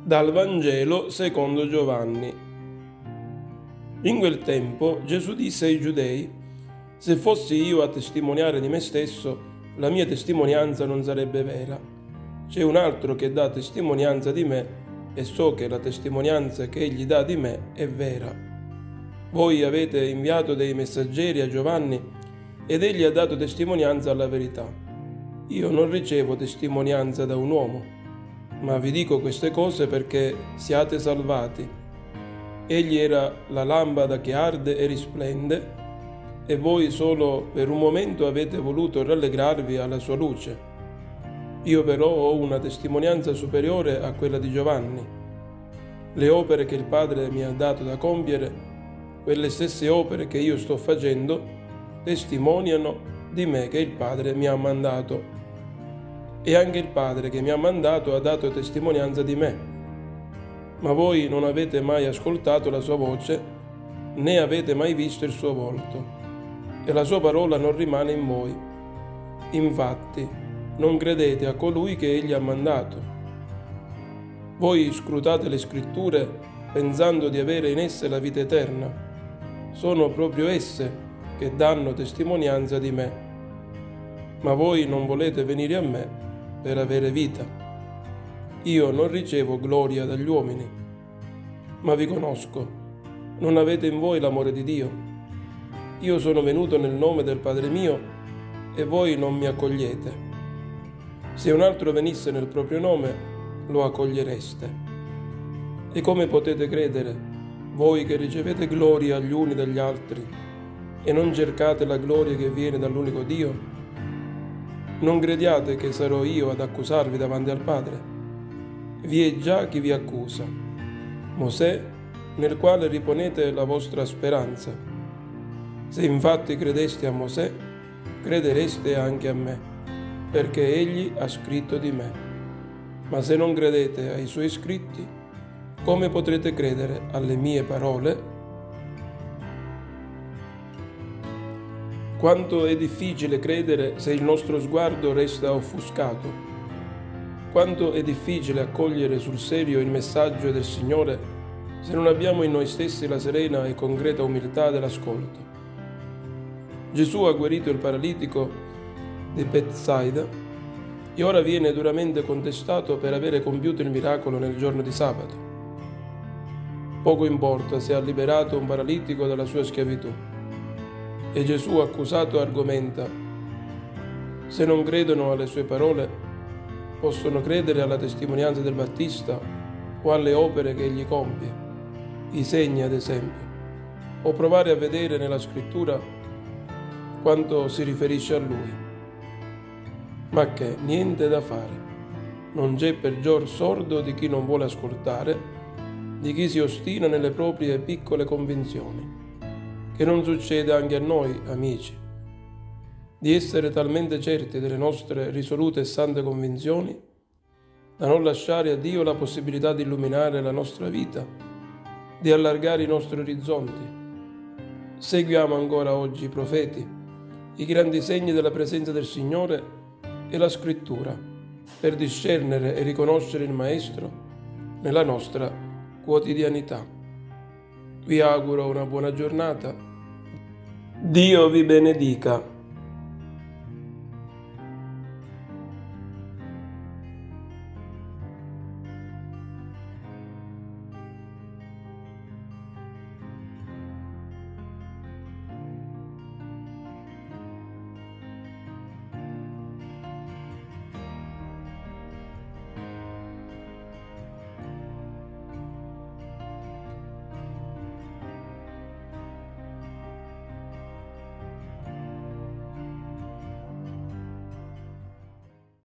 Dal Vangelo secondo Giovanni. In quel tempo Gesù disse ai Giudei: «Se fossi io a testimoniare di me stesso, la mia testimonianza non sarebbe vera. C'è un altro che dà testimonianza di me e so che la testimonianza che egli dà di me è vera. Voi avete inviato dei messaggeri a Giovanni ed egli ha dato testimonianza alla verità. Io non ricevo testimonianza da un uomo, ma vi dico queste cose perché siate salvati. Egli era la lampada che arde e risplende, e voi solo per un momento avete voluto rallegrarvi alla sua luce. Io però ho una testimonianza superiore a quella di Giovanni. Le opere che il Padre mi ha dato da compiere, quelle stesse opere che io sto facendo, testimoniano di me che il Padre mi ha mandato. E anche il Padre che mi ha mandato ha dato testimonianza di me. Ma voi non avete mai ascoltato la sua voce, né avete mai visto il suo volto, e la sua parola non rimane in voi. Infatti, non credete a colui che egli ha mandato. Voi scrutate le scritture pensando di avere in esse la vita eterna. Sono proprio esse che danno testimonianza di me. Ma voi non volete venire a me per avere vita. Io non ricevo gloria dagli uomini, ma vi conosco. Non avete in voi l'amore di Dio. Io sono venuto nel nome del Padre mio e voi non mi accogliete. Se un altro venisse nel proprio nome, lo accogliereste. E come potete credere, voi che ricevete gloria gli uni dagli altri e non cercate la gloria che viene dall'unico Dio? Non crediate che sarò io ad accusarvi davanti al Padre? Vi è già chi vi accusa, Mosè, nel quale riponete la vostra speranza. Se infatti credeste a Mosè, credereste anche a me, perché egli ha scritto di me. Ma se non credete ai suoi scritti, come potrete credere alle mie parole? Quanto è difficile credere se il nostro sguardo resta offuscato. Quanto è difficile accogliere sul serio il messaggio del Signore se non abbiamo in noi stessi la serena e concreta umiltà dell'ascolto. Gesù ha guarito il paralitico di Betsaida e ora viene duramente contestato per avere compiuto il miracolo nel giorno di sabato. Poco importa se ha liberato un paralitico dalla sua schiavitù. E Gesù, accusato, argomenta: se non credono alle sue parole, possono credere alla testimonianza del Battista o alle opere che egli compie, i segni ad esempio, o provare a vedere nella scrittura quanto si riferisce a lui. Ma che niente da fare, non c'è peggior sordo di chi non vuole ascoltare, di chi si ostina nelle proprie piccole convinzioni. Che non succeda anche a noi, amici, di essere talmente certi delle nostre risolute e sante convinzioni da non lasciare a Dio la possibilità di illuminare la nostra vita, di allargare i nostri orizzonti. Seguiamo ancora oggi i profeti, i grandi segni della presenza del Signore e la Scrittura per discernere e riconoscere il Maestro nella nostra quotidianità. Vi auguro una buona giornata. Dio vi benedica.